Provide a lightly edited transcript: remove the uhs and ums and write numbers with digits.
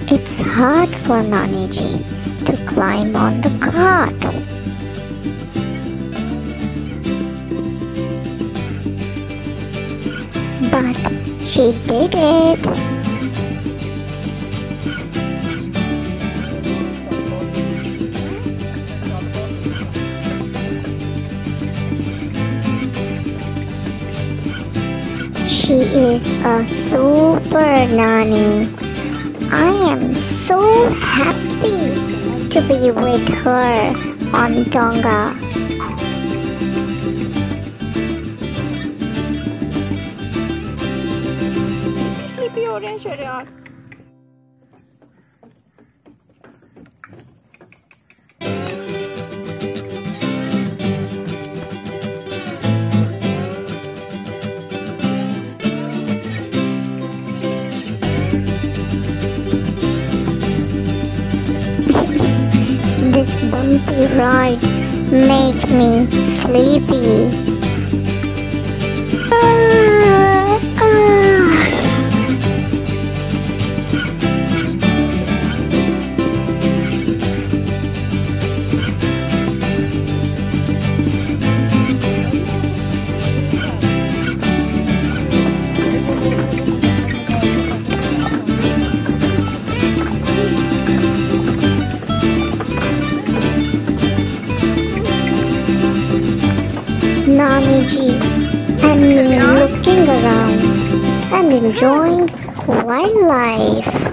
It's hard for Nani ji to climb on the cart. But she did it. She is a super Nani. I am so happy to be with her on Tonga. Sleepy orange yaar. This bumpy ride make me sleepy. Nani ji and me looking around and enjoying wildlife.